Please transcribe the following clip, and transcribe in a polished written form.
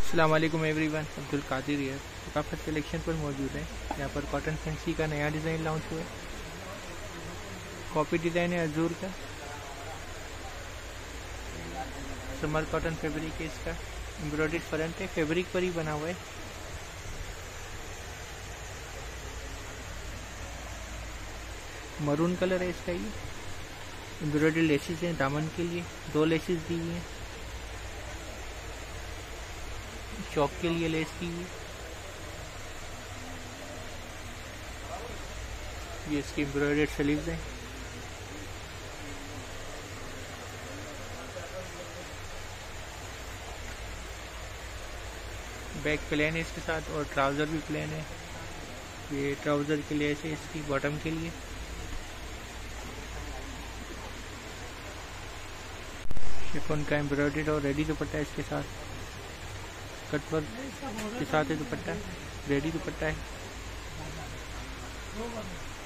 अस्सलाम वालेकुम एवरीवन, अब्दुल कादिर है। सकाफत कलेक्शन पर मौजूद है। यहाँ पर कॉटन फैंसी का नया डिज़ाइन लॉन्च हुआ है। कॉपी डिज़ाइन है अजूर का। समर कॉटन फैब्रिक है इसका। एम्ब्रॉयडर्ड फ्रंट है, फैब्रिक पर ही बना हुआ है। मरून कलर है इसका। ये एम्ब्रॉयडर्ड लेसेस हैं दामन के लिए, 2 लेसेस दी हुई हैं। चौक के लिए लेस की हुई। ये इसकी एम्ब्रॉयडर्ड स्लीव्स हैं। बैक प्लेन है इसके साथ और ट्राउज़र भी प्लेन है। ये ट्राउज़र की लेस है इसकी बॉटम के लिए। शिफॉन का एम्ब्रॉयडर्ड और रेडी दुपट्टा है इसके साथ। कटवर्क के साथ है दुपट्टा, रेडी दुपट्टा है।